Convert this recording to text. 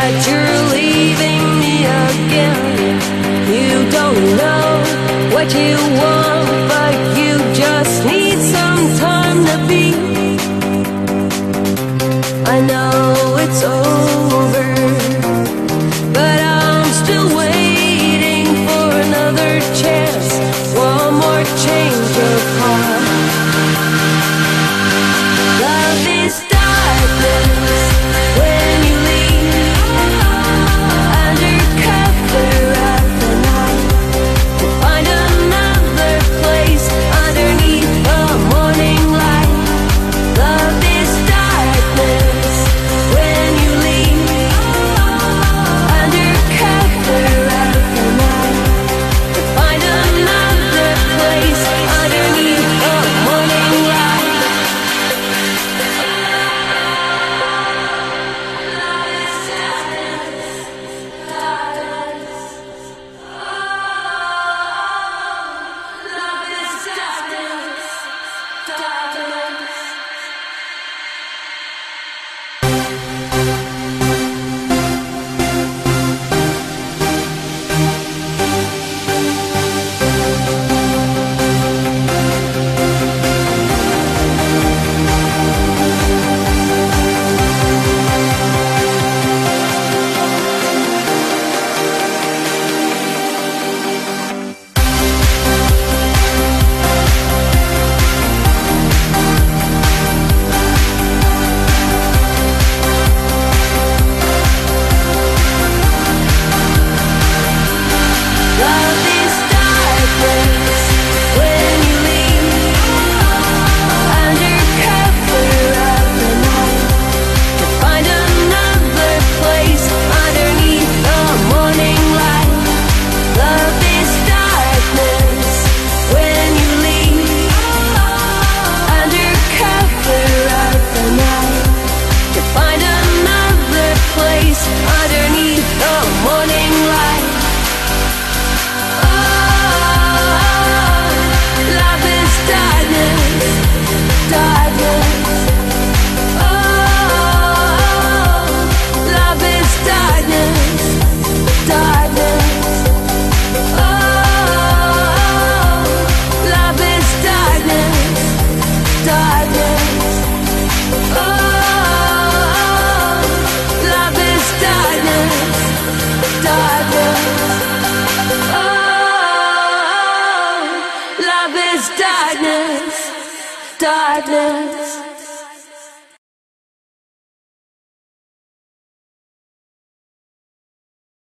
that you're leaving me again. You don't know what you want, but you just need some time to be. I know it's over, but I'm still waiting for another chance, one more change of heart. Love is darkness when you leave, under cover of the night, to find another place underneath the morning light. Love is darkness when you leave, under cover of the night, to find another place underneath the morning light. Underneath the morning light. Oh, love is darkness, darkness. Oh, love is darkness, darkness. Oh, love is darkness, darkness. Oh, darkness, darkness.